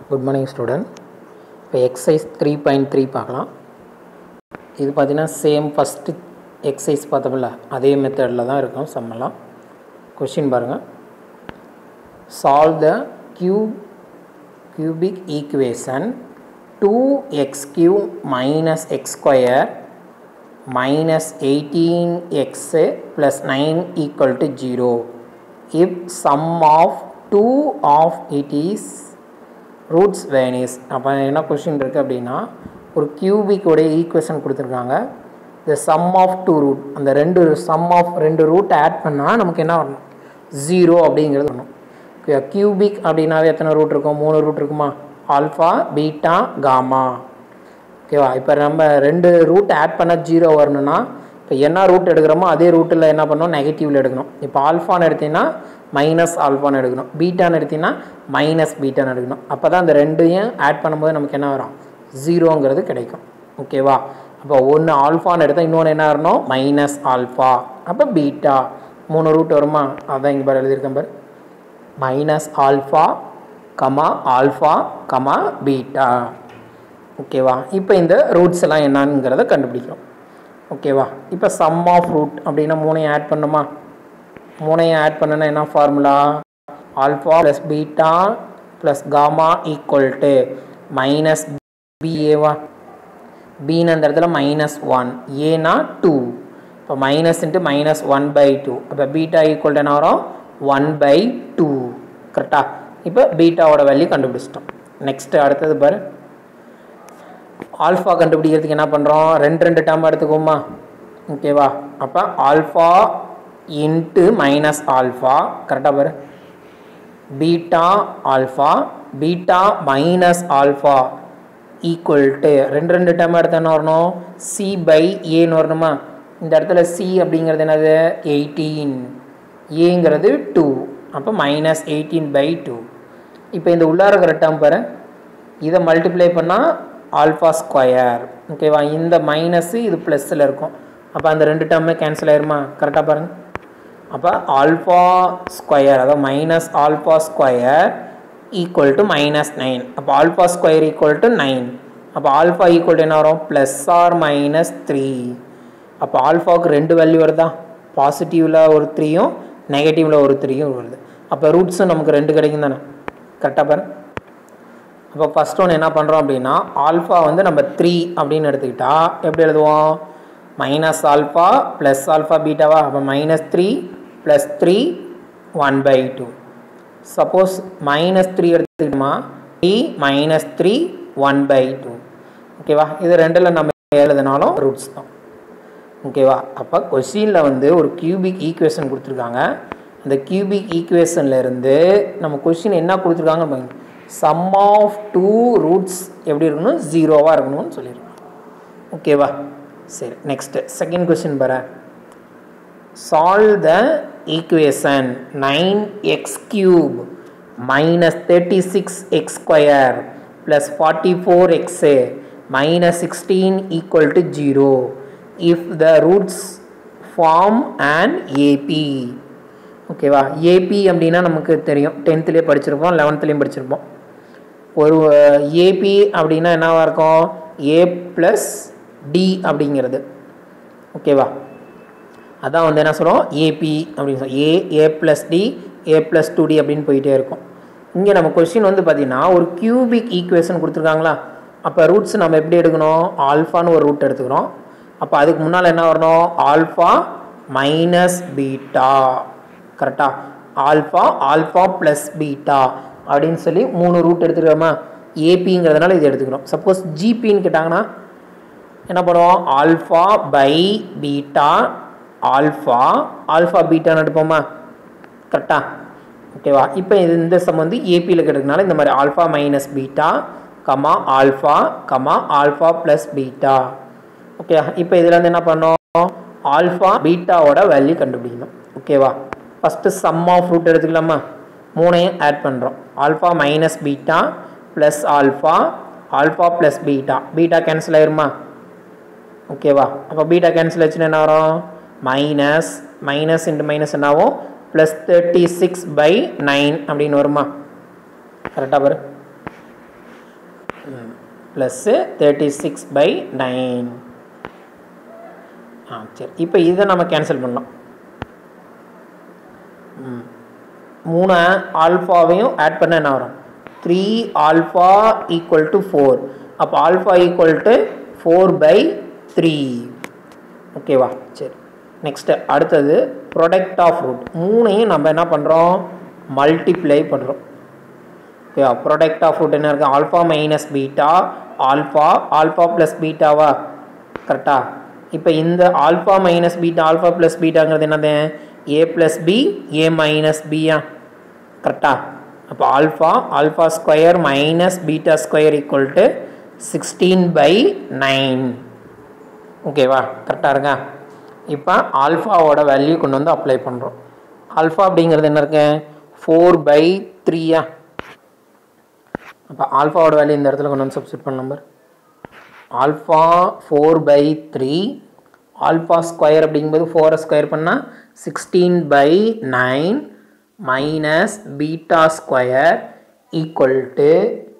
Good morning student. இப்போ exercise 3.3 பார்க்கலாம். இது பார்த்தீங்கன்னா சேம் ஃபஸ்ட்டு எக்ஸசைஸ் பார்த்தோம்ல அதே மெத்தடில் தான் இருக்கும் சம்மெல்லாம். கொஷின் பாருங்கள். Solve the cubic equation 2x³ minus x square minus 18x plus 9 equal to 0 if sum of 2 of it is roots varies. அப்போ என்ன கொஷின் இருக்குது அப்படின்னா, ஒரு கியூபிக்கோடைய ஈக்குவேஷன் கொடுத்துருக்காங்க. இந்த சம் ஆஃப் டூ ரூட், அந்த ரெண்டு ரூட் ஆட் பண்ணால் நமக்கு என்ன வரணும், 0 அப்படிங்கிறது வரணும். கியூபிக் அப்படின்னாவே எத்தனை ரூட் இருக்கும், 3 ரூட் இருக்குமா, ஆல்ஃபா பீட்டா காமா. ஓகேவா, இப்போ நம்ம ரெண்டு ரூட் ஆட் பண்ணால் 0 வரணும்னா இப்போ என்ன ரூட் எடுக்கிறோமோ அதே ரூட்டில் என்ன பண்ணணும், நெகட்டிவில் எடுக்கணும். இப்போ ஆல்ஃபான்னு எடுத்திங்கன்னா மைனஸ் ஆல்ஃபான்னு எடுக்கணும், பீட்டான்னு எடுத்திங்கன்னா மைனஸ் பீட்டான்னு எடுக்கணும். அப்போ தான் அந்த ரெண்டையும் ஆட் பண்ணும்போது நமக்கு என்ன வரும், 0ங்கிறது கிடைக்கும். ஓகேவா, அப்போ ஒன்று ஆல்ஃபான்னு எடுத்தால் இன்னொன்று என்ன வரணும், மைனஸ் ஆல்ஃபா. அப்போ பீட்டா 3 ரூட் வருமா, அதான் இங்கே பாரு எழுதியிருக்கேன் பாரு, minus alpha comma alpha comma beta. ஓகேவா, இப்போ இந்த ரூட்ஸ் எல்லாம் என்னங்கிறத கண்டுபிடிக்கிறோம். ஓகேவா, இப்போ சம் ஆஃப் ரூட் அப்படின்னா 3ஐயும் ஆட் பண்ணுமா, 3ஐயும் ஆட் பண்ணுன்னா என்ன formula, alpha plus beta plus gamma equal to minus பிஏவா, பின்னு அந்த இடத்துல -1, ஏனா 2, இப்போ மைனஸ் இன்ட்டு மைனஸ் 1/2, அப்போ பீட்டா ஈக்குவல் டு என்ன வரும், 1/2. கரெக்டா, இப்போ பீட்டாவோட வேல்யூ கண்டுபிடிச்சிட்டோம். நெக்ஸ்ட்டு அடுத்தது பாரு, ஆல்ஃபா கண்டுபிடிக்கிறதுக்கு என்ன பண்ணுறோம், ரெண்டு டேர்ம் எடுத்துக்கோமா. ஓகேவா, அப்போ ஆல்ஃபா இன்ட்டு மைனஸ் ஆல்ஃபா, கரெக்டாக பாரு, beta alpha beta minus alpha equal to ரெண்டு டேர்ம் எடுத்து என்ன வரணும், C/Aன்னு வரணுமா. இந்த இடத்துல C அப்படிங்கிறது என்னது, 18, ஏங்கிறது 2, அப்போ -18/2. இப்போ இந்த உள்ளார இருக்கிற டேர்ம் பாரு, இதை மல்டிப்ளை பண்ணால் ஆல்ஃபா ஸ்கொயர். ஓகேவா, இந்த மைனஸு இது ப்ளஸில் இருக்கும், அப்போ அந்த ரெண்டு டேர்மே கேன்சல் ஆயிருமா. கரெக்டாக பாருங்கள், அப்போ ஆல்ஃபா ஸ்கொயர் அதாவது minus alpha square equal to -9, அப்போ ஆல்ஃபா ஸ்கொயர் ஈக்குவல் டு 9, அப்போ ஆல்ஃபா ஈக்குவல் டு என்ன வரும், +or-3. அப்போ ஆல்ஃபாவுக்கு ரெண்டு வேல்யூ வருதா, பாசிட்டிவில் ஒரு 3யும் நெகட்டிவில் ஒரு 3யும் வருது. அப்போ ரூட்ஸும் நமக்கு 2 கிடைக்கும் தானே. கரெக்டாக பாரு, அப்போ ஃபஸ்ட் ஒன்று என்ன பண்ணுறோம் அப்படின்னா, ஆல்ஃபா வந்து நம்ம 3 அப்படின்னு எடுத்துக்கிட்டா எப்படி எழுதுவோம், மைனஸ் ஆல்ஃபா ப்ளஸ் ஆல்ஃபா பீட்டாவா, அப்போ -3 + 3 1/2. சப்போஸ் -3 எடுத்துக்கிட்டோமா, 3 - 3 1/2. ஓகேவா, இது ரெண்டில் நம்ம எழுதினாலும் ரூட்ஸ் தான். ஓகேவா, அப்போ கொஸ்டினில் வந்து ஒரு கியூபிக் ஈக்குவேஷன் கொடுத்துருக்காங்க. அந்த கியூபிக் ஈக்குவேஷன்லேருந்து நம்ம கொஸ்டின் என்ன கொடுத்துருக்காங்க, சம் ஆஃப் 2 ரூட்ஸ் எப்படி இருக்கணும், 0வாக இருக்கணும்னு சொல்லியிருக்காங்க. ஓகேவா, சரி நெக்ஸ்ட்டு செகண்ட் கொஸ்டின் பாரு, solve the equation 9x³ minus 36x square plus 44x minus 16 equal to 0 if the roots form an AP. ஓகேவா, ஏபி அப்படின்னா நமக்கு தெரியும், 10th படிச்சிருப்போம், 11th படிச்சிருப்போம். ஒரு ஏபி அப்படின்னா என்னவாக இருக்கும், A + D அப்படிங்கிறது. ஓகேவா, அதான் வந்து என்ன சொல்கிறோம், ஏபி அப்படின்னு சொல்லி A + D A + 2D அப்படின்னு போயிட்டே இருக்கும். இங்கே நம்ம கொஸ்டின் வந்து பார்த்திங்கன்னா ஒரு கியூபிக் ஈக்குவேஷன் கொடுத்துருக்காங்களா, அப்போ ரூட்ஸ் நம்ம எப்படி எடுக்கணும், ஆல்ஃபான்னு ஒரு ரூட் எடுத்துக்கிறோம். அப்போ அதுக்கு முன்னால் என்ன வரணும், ஆல்ஃபா மைனஸ் பீட்டா. கரெக்டாக, ஆல்ஃபா ப்ளஸ் பீட்டா அப்படின்னு சொல்லி 3 ரூட் எடுத்துக்கிறோமா. ஏபிங்கிறதுனால இது எடுத்துக்கிறோம். சப்போஸ் ஜிபின்னு கேட்டாங்கன்னா என்ன பண்ணுவோம், ஆல்ஃபா பை பீட்டா ஆல்ஃபா பீட்டான்னு எடுப்போமா. கரெக்டாக, ஓகேவா. இப்போ இது இந்த சம் வந்து ஏபியில் கிடைக்கிறதுனால இந்த மாதிரி alpha minus beta comma alpha plus beta. Okay, இப்போ இதில் வந்து என்ன பண்ணோம், ஆல்ஃபா பீட்டாவோட வேல்யூ கண்டுபிடிக்கணும். ஓகேவா, ஃபஸ்ட்டு சம் ஆஃப் ரூட் எடுத்துக்கலாமா, 3ஐயும் ஆட் பண்ணுறோம், alpha minus beta plus alpha plus beta cancel ஆயிருமா. ஓகேவா, அப்போ பீட்டா கேன்சல் ஆச்சுன்னா என்ன வரும், மைனஸ் இன்ட்டு மைனஸ் என்னாகும், +36/9 அப்படின்னு வருமா. கரெக்டாக பாரு, ப்ளஸ் 36/9. சரி, இப்போ இதை நம்ம கேன்சல் பண்ணலாம். 3 ஆல்ஃபாவையும் ஆட் பண்ண என்ன வரும்? 3 ஆல்ஃபா ஈக்குவல் டு 4. அப்போ ஆல்ஃபா ஈக்குவல் டு 4/3. ஓகேவா? சரி, நெக்ஸ்ட்டு அடுத்தது ப்ராடக்ட் ஆஃப் ரூட். 3ஐயும் நம்ம என்ன பண்ணுறோம்? மல்டிப்ளை பண்ணுறோம். ஓகேவா? ப்ராடக்ட் ஆஃப் ரூட் என்ன இருக்குது? Alpha minus beta alpha, alpha plus பீட்டாவா? கரெக்டா? இப்போ இந்த alpha minus beta alpha plus பீட்டாங்கிறது என்னது? A plus B A minus பியா? கரெக்டா? அப்போ alpha square minus beta square equal to 16/9. ஓகேவா? கரெக்டாக இருக்கா? இப்போ ஆல்ஃபாவோட வேல்யூ கொண்டு வந்து அப்ளை பண்ணுறோம். ஆல்ஃபா அப்படிங்கிறது என்ன இருக்கு? 4/3. அப்போ ஆல்ஃபாவோட வேல்யூ இந்த இடத்துல கொண்டு வந்து சப்ஸ்டிட் பண்ண நம்பர் ஆல்ஃபா 4/3. ஆல்ஃபா ஸ்கொயர் அப்படிங்கும்போது 4 ஸ்கொயர் பண்ணால் 16/9 minus beta square equal to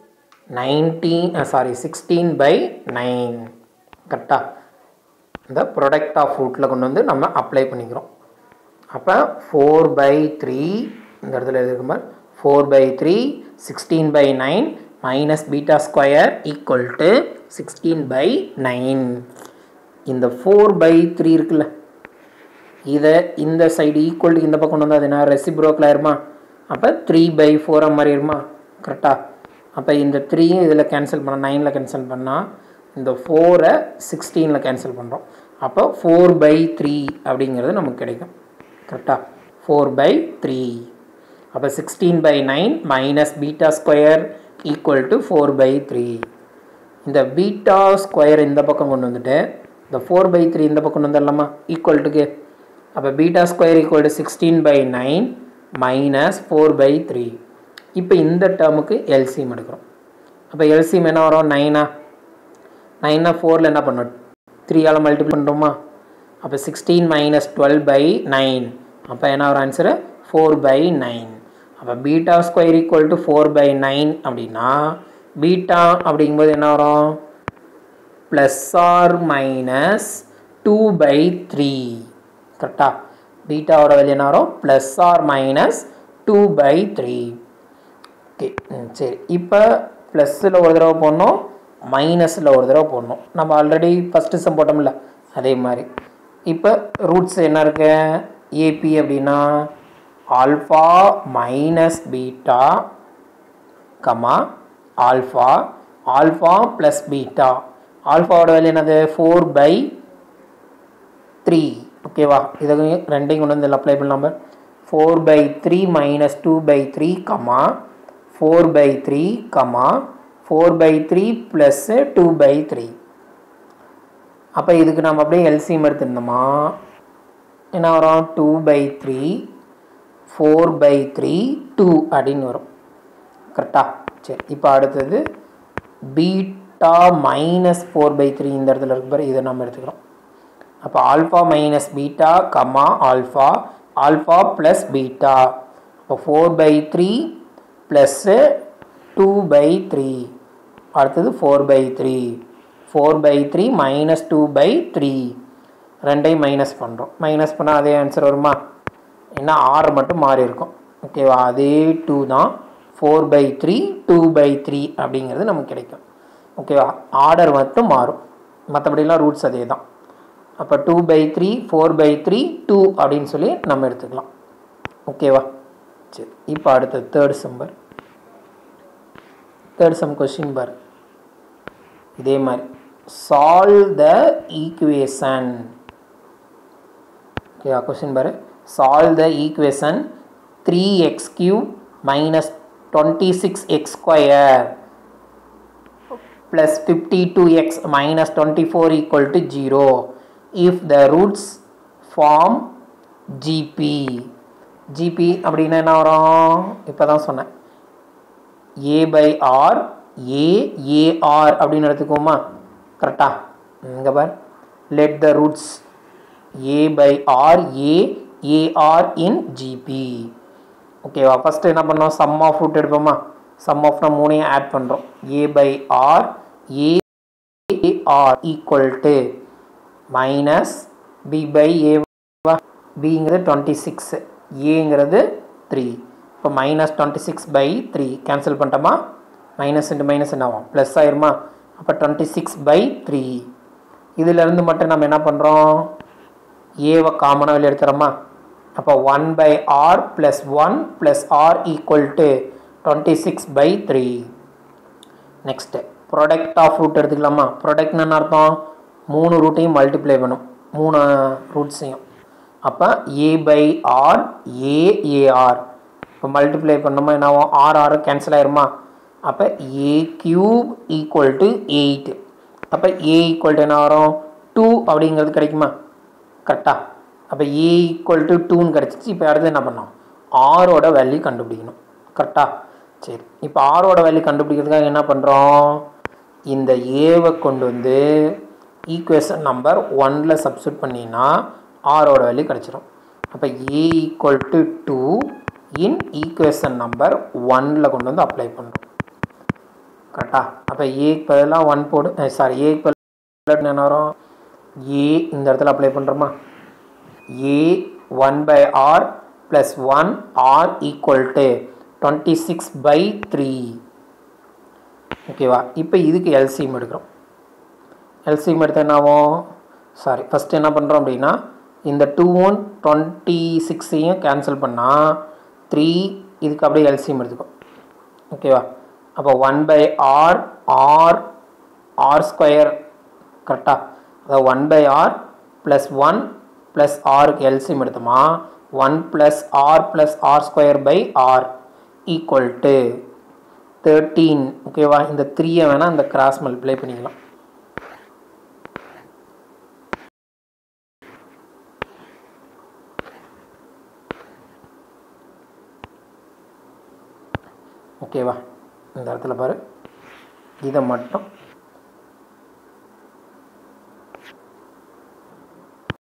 16/9. கரெக்டாக? இந்த ப்ராடக்ட் ஆஃப் ரூட்டில் கொண்டு வந்து நம்ம அப்ளை பண்ணிக்கிறோம். அப்போ 4/3 இந்த இடத்துல எழுதிருக்கும் பார். 4/3 16/9 minus beta square equal to 16/9. இந்த 4/3 இருக்குல்ல, இதை இந்த சைடு ஈக்குவல் இந்த பக்கம் கொண்டு வந்து அது என்ன ரெசிப்ரோக்கில் ஆயிருமா? அப்போ 3/4 மாதிரி இருமா? கரெக்டாக? அப்போ இந்த 3 இதில் கேன்சல் பண்ண 9ல் கேன்சல் பண்ணால் இந்த 4ஐ 16ல் கேன்சல் பண்ணுறோம். அப்போ 4/3 அப்படிங்கிறது நமக்கு கிடைக்கும். கரெக்டாக? 4/3. அப்போ 16/9 minus beta square equal to 4/3. இந்த பீட்டா ஸ்கொயர் இந்த பக்கம் கொண்டு வந்துட்டு இந்த 4/3 இந்த பக்கம் கொண்டு வந்துடலாமா? ஈக்குவல் டுக்கு. அப்போ beta square equal to 16/9 minus 4/3. இப்போ இந்த டேர்முக்கு எல்சிஎம் எடுக்கிறோம். அப்போ எல்சிஎம் என்ன வரும்? 9. 9 4ல் என்ன பண்ணணும்? 3ஆல் மல்டிபிள் பண்ணுறோமா? அப்போ 16 மைனஸ் 12/9. அப்போ என்ன வரும் ஆன்சரு? 4/9. அப்போ பீட்டா ஸ்கொயர் ஈக்குவல் டு 4/9 அப்படின்னா பீட்டா அப்படிங்கும்போது என்ன வரும்? Plus or minus 2/3. கரெக்டாக? பீட்டாவோட வேல்யூ என்ன வரும்? Plus or minus 2/3. ஓகே, சரி. இப்போ ப்ளஸில் ஒரு தடவை போடணும், மைனஸில் ஒரு தடவை போடணும். நம்ம ஆல்ரெடி ஃபஸ்ட்டு சம் போட்டோம்ல, அதே மாதிரி. இப்போ ரூட்ஸ் என்ன இருக்கு? ஏபி அப்படின்னா alpha minus beta comma alpha, alpha plus beta. ஆல்ஃபாவோட வேல்யூ என்னது? 4/3. ஓகேவா? இதை ரெண்டையும் கொண்டு வந்து அப்ளை பண்ணலாம். 4/3 மைனஸ் 2/3 கமா 4/3 கமா 4/3 ப்ளஸ் 2/3. அப்போ இதுக்கு நம்ம அப்படியே எல்சிஎம் எடுத்துருந்தோமா என்ன வரும்? 2/3 4/3 2 அப்படின்னு வரும். கரெக்டா? சரி, இப்போ அடுத்தது பீட்டா மைனஸ் 4/3 இந்த இடத்துல இருக்கு பாரு, இதை நம்ம எடுத்துக்கிறோம். அப்போ alpha minus beta comma alpha, alpha plus beta. அப்போ 4/3 ப்ளஸ்ஸு 2/3. அடுத்தது 4/3. 4/3 மைனஸ் 2/3. ரெண்டையும் மைனஸ் பண்ணுறோம். மைனஸ் பண்ணால் அதே ஆன்சர் வருமா? என்ன ஆறு மட்டும் மாறி இருக்கும். ஓகேவா? அதே 2 தான். 4/3 2/3 அப்படிங்கிறது நமக்கு கிடைக்கும். ஓகேவா? ஆர்டர் மட்டும் மாறும், மற்றபடிலாம் ரூட்ஸ் அதே தான். அப்போ 2/3 4/3 2 அப்படின்னு சொல்லி நம்ம எடுத்துக்கலாம். ஓகேவா? சரி, இப்போ அடுத்த தேர்ட் சம் கொஸ்டின் பார். இதே மாதிரி சால்வ் த ஈக்குவேஷன். ஓகேவா? கொஸ்டின் பாரு. Solve the equation 3x³ minus 26x² plus 52x minus 24 equal to 0 if the roots form GP. GP அப்படின்னா என்ன வரும்? இப்போ தான் சொன்னேன், a/r a/r அப்படின்னு எடுத்துக்கோமா? கரெக்டா? இங்கே பார், let the roots a/r a/r in GP. ஓகேவா? ஃபஸ்ட்டு என்ன பண்ணோம்? சம் ஆஃப் ரூட் எடுப்போமா? சம் ஆஃப்னா மூணையும் ஆட் பண்ணுறோம். A by R AR equal to minus B by A. பிங்கிறது 26, ஏங்கிறது 3. இப்போ மைனஸ் 26/3 கேன்சல் பண்ணிட்டோமா? மைனஸ் இன்ட்டு மைனஸ் என்ன ஆகும்? ப்ளஸ் ஆயிருமா? அப்போ 26/3. இதிலேருந்து மட்டும் நம்ம என்ன பண்ணுறோம்? ஏவை காமனாக வெளியே எடுத்துகிறோமா? அப்போ 1/r + 1 + r equal to 26/3. Next product of root எடுத்துக்கலாமா? ப்ராடக்ட்னு என்ன அர்த்தம்? 3 ரூட்டையும் மல்டிப்ளை பண்ணும், 3 ரூட்ஸையும். அப்போ ஏ பை ஆர் ஏஆர். இப்போ மல்டிப்ளை பண்ணோமா என்ன ஆகும்? ஆர் கேன்சல் ஆயிருமா? அப்போ ஏ கியூப் ஈக்குவல் டு 8. அப்போ ஏ ஈக்குவல் டு என்ன வரும்? 2 அப்படிங்கிறது கிடைக்குமா? கரெக்டாக. அப்போ ஏ ஈக்குவல் டு 2ன்னு கிடச்சிச்சு. இப்போ அடுத்து என்ன பண்ணோம்? ஆரோட வேல்யூ கண்டுபிடிக்கணும். கரெக்டாக. சரி, இப்போ ஆரோட வேல்யூ கண்டுபிடிக்கிறதுக்காக என்ன பண்ணுறோம்? இந்த ஏவை கொண்டு வந்து ஈக்குவேஷன் நம்பர் 1ல் சப்ஸ்டியூட் பண்ணினா ஆரோட வேல்யூ கிடச்சிரும். அப்போ A equal to 2 in equation number 1ல் கொண்டு வந்து அப்ளை பண்ணுறோம். கரெக்டாக. அப்போ ஏக்கு பதிலாக 1 போடு, ஏக்கு பதிலாக என்ன வரும்? ஏ இந்த இடத்துல அப்ளை பண்ணுறோமா? ஏ 1/r + 1 r ஈக்குவல் டு 26/3. ஓகேவா? இப்போ இதுக்கு எல்சிஎம் எடுக்கிறோம். எல்சிஎம் எடுத்தால் என்ன ஆகும்? ஃபஸ்ட்டு என்ன பண்ணுறோம் அப்படின்னா, இந்த 2ம் 26ஐயும் கேன்சல் பண்ணால் 3, இதுக்கு அப்படியே எல்சிஎம் எடுத்துக்கும். ஓகேவா? அப்போ 1/r r ஸ்கொயர். கரெக்டாக. அதாவது 1/r + 1 + rக்கு எல்சிஎம் எடுத்தோமா 1 + r + r²/r ஈக்குவல் டு 13. ஓகேவா? இந்த 3ஐ வேணால் இந்த கிராஸ் மல்டிப்ளை பண்ணிக்கலாம். ஓகேவா? இந்த இடத்துல பாரு, இதை மட்டும்